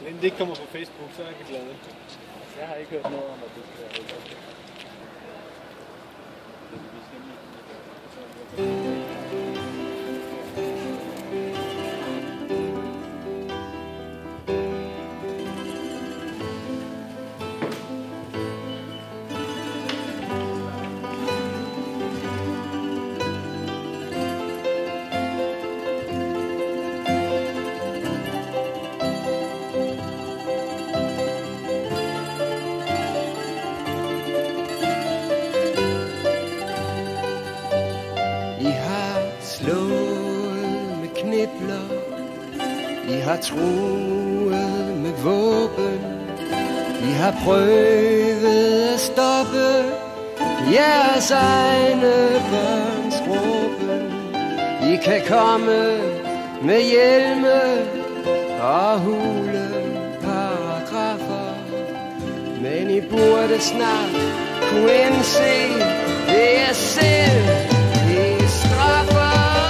Inden det ikke kommer på Facebook, så er vi glade. Jeg har ikke hørt noget om, at det skal være helt. I har truet med våben. I har prøvet at stoppe jeres egne børns råben. I kan komme med hjelme og hule paragrafer, men I burde snart kunne indse, det er selv, det straffer.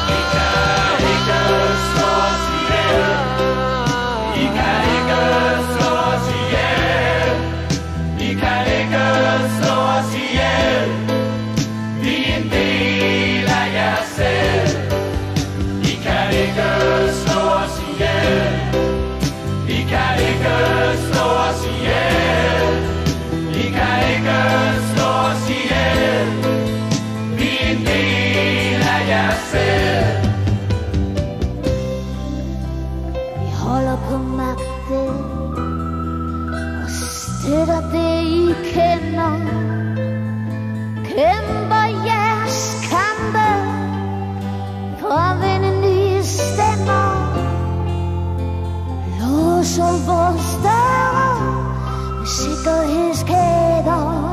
Støtter det I kender, kæmper jeres kampe for at vinde nye stemmer, låser vores døre med sikkerhedskæder.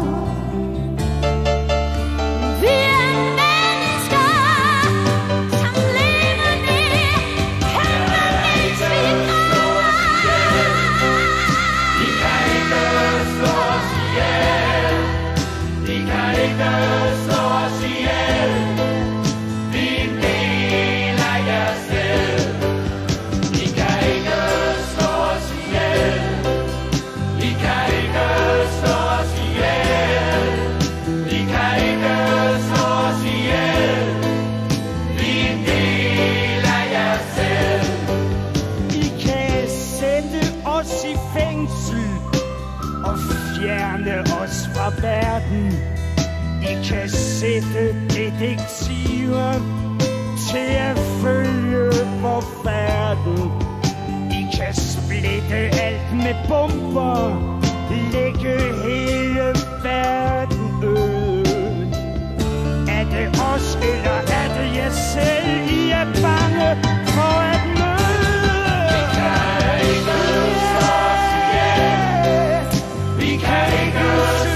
Verden. I kan sætte detektiver til at følge på færden. I kan splitte alt med bomber, lægge hele verden øde. Er det os, eller er det jer selv, I er bange for at møde? Vi kan ikke slå os ihjel. Vi kan ikke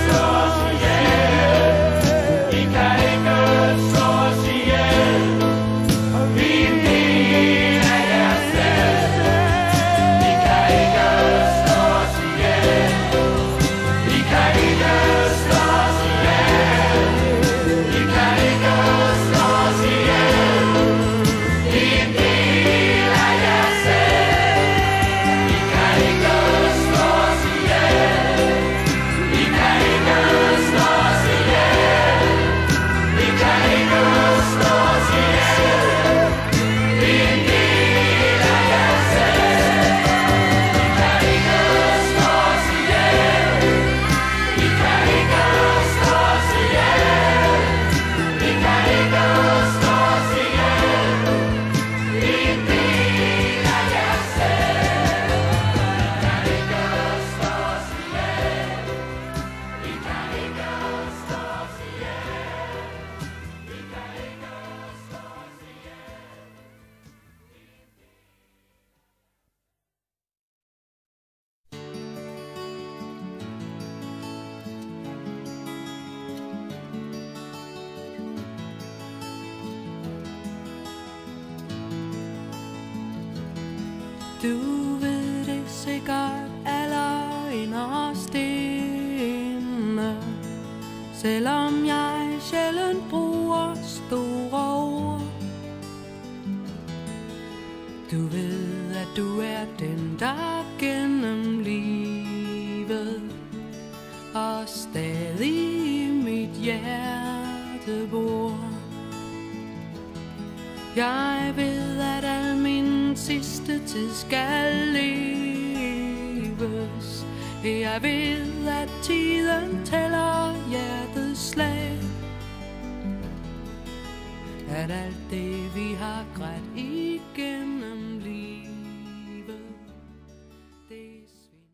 Du ved det sikkert aller inderst inde, selvom jeg sjældent bruger store ord. Du ved, at Du er den, der gennem livet og stadig i mit hjerte bor. Jeg ved, at al min sidste tid skal leves. Jeg ved, at tiden tæller hjertets slag. At alt det, vi har grædt igennem livet, det svinder.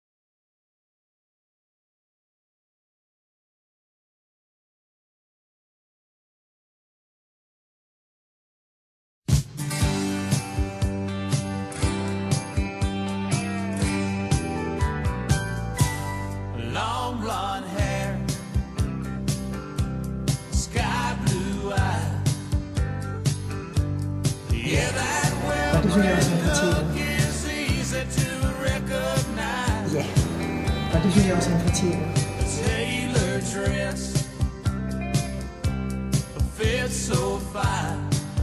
Long blonde hair, sky blue eyes. Yeah, that Og det synes jeg også, han fortjener. is easy to recognize. Ja, og det synes jeg også, han fortjener. A tailored dress fits so fine,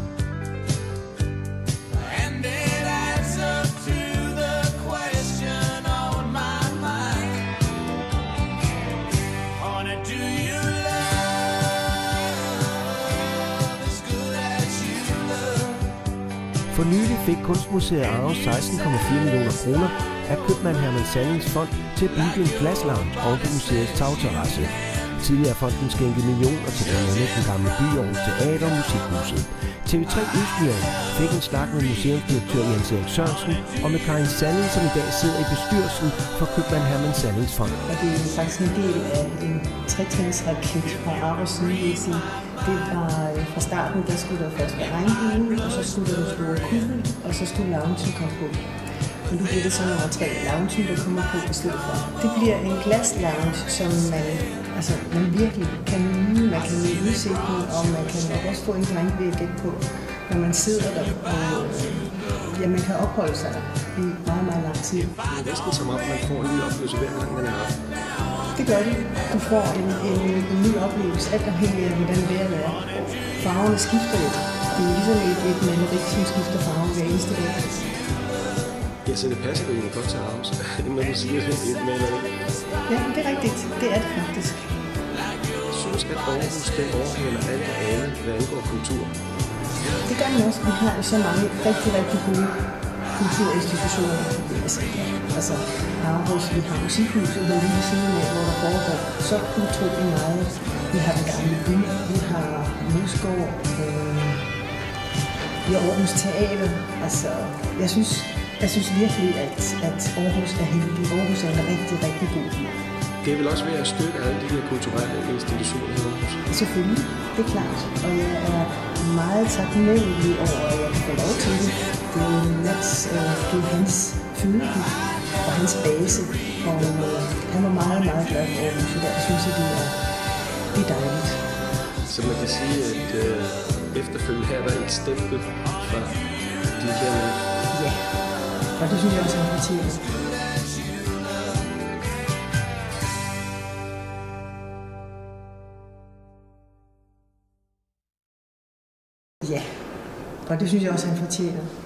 and it adds up to the question on my mind. Honey, do you love as good as you love? For nylig fik Kunstmuseet Aarhus 16,4 millioner kroner af købmand Herman Sallings fond til at bygge en glaslounge oven på museets tagterrasse. Tidligere fonden skænkede millioner til blandt andet den gamle byovn, teater og musikhuset. TV3 Østjylland fik en snak med museumsdirektør Jens Erik Sørensen og med Karin Salling, som i dag sidder i bestyrelsen for købmand Herman Sallings fond. Og det er faktisk en del af en tretrinsraket fra Aarhus Sydlæsing. Det var fra starten, der skulle der først være regnbuen, og så skulle der en store kuppel, og så skulle loungen komme på. Og nu bliver det så nummer 3 loungen, der kommer på i stedet for. Det bliver en glaslounge, som man virkelig kan nyde. Man kan nyde udsigten, og man kan også få en regnvæg på, når man sidder der. Og man kan opholde sig i meget, meget lang tid. Det er næsten som om, man får en ny oplevelse hver gang, man er her. Det gør det. Du får en ny oplevelse, alt afhængig af, hvordan vejret er. Farverne skifter jo. Det er jo ligesom et maleri, som skifter farve hver eneste dag. Ja, så det passer jo egentlig godt til Aarhus, når du siger det et maleri. Ja, det er rigtigt. Det er det faktisk. Jeg synes, at Aarhus, den overhaler alt og alle, hvad angår kultur. Det gør den også. Vi har jo så mange rigtig, rigtig gode kulturinstitutioner. Altså Aarhus, vi har musikhuset lige ved siden af, hvor der foregår så utrolig meget. Vi har den gamle by, vi har Musgård, vi har Aarhus Teater. Altså, jeg synes virkelig, at Aarhus er heldig. Aarhus er en rigtig, rigtig god by. Det er vel også ved at støtte alle de her kulturelle institutioner i Aarhus. Selvfølgelig, det er klart. Og jeg er meget taknemmelig over, at jeg kan få lov til det. Det er hans fødeby og hans base. Og han var meget, meget glad for Aarhus, og derfor synes jeg, det er dejligt. Så man kan sige, at efterfølgende her er der et stempel fra de her mænd. Ja, og det synes jeg også, han fortjener. Ja, og det synes jeg også, han fortjener.